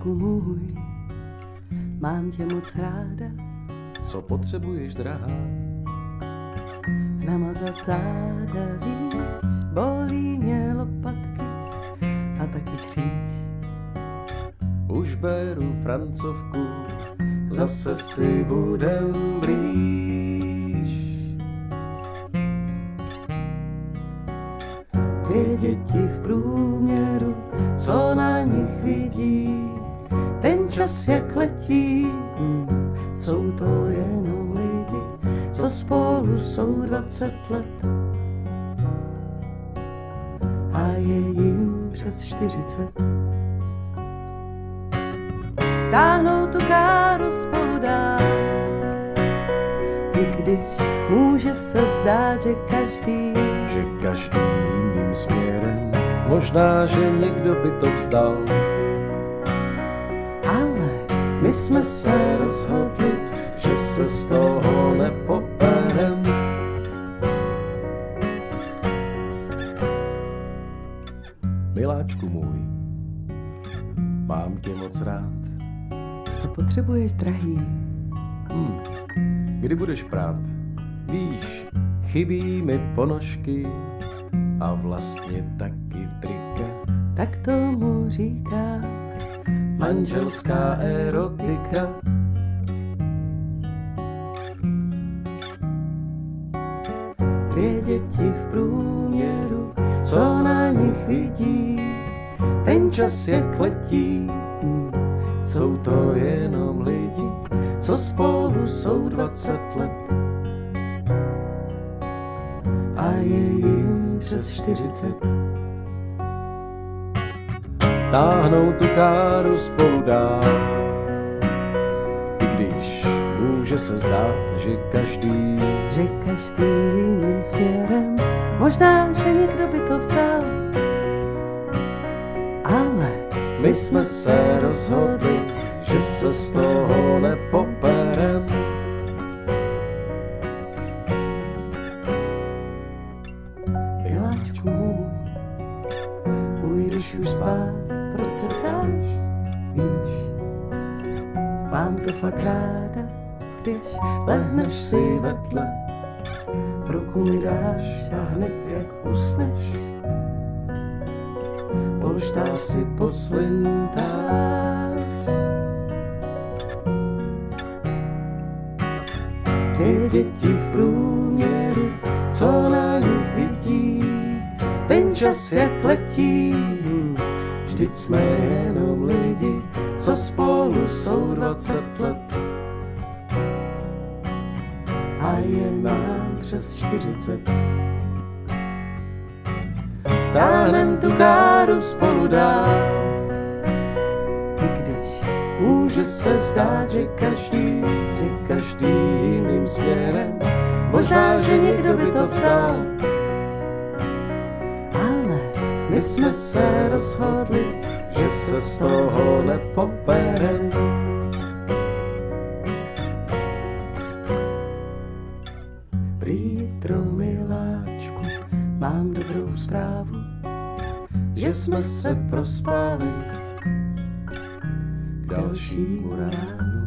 Miláčku můj, mám tě moc ráda. Co potřebuješ, drahá? Namazat záda, víš, bolí mě lopatky a taky kříž. Už beru francovku, zase si budem blíž. 2 děti v průměru, co na nich vidí, ten čas jak letí, jsou to jenom lidi, co spolu jsou 20 let. A je jim přes 40. Táhnou tu káru spolu dál, i když může se zdát, že každý jiným směrem, možná, že někdo by to vzdal. Ale my jsme se rozhodli, že se z toho nepoperem. Miláčku můj, mám tě moc rád. Co potřebuješ, drahý? Kdy budeš prát? Víš, chybí mi ponožky a vlastně taky trika. Tak tomu říká manželská erotika. Dvě děti v průměru, co na nich vidí, Ten čas jak letí, jsou to jenom lidi, co spolu jsou 20 let. a je jim přes 40. Táhnou tu káru spolu dál, i když může se zdát, že každý jiným směrem, možná, že někdo by to vzdal, ale my jsme se rozhodli, že se z toho nepoperem. miláčku můj, půjdeš už spát, proč se ptáš, víš, mám to fakt ráda, když lehneš si vedle, ruku mi dáš a hned jak usneš, polštář si poslintáš. Dvě děti v průměru, co na nich vidí, ten čas jak letí, vždyť jsme jenom lidi, co spolu jsou 20 let. A je nám přes 40. Táhnem tu káru spolu dál, i když může se zdát, že každý jiným směrem, možná, že někdo by to vzdal, ale my jsme se rozhodli, že se z toho nepoperem. Prítro, miláčku, mám dobrou zprávu, že jsme se prospali k dalšímu ránu.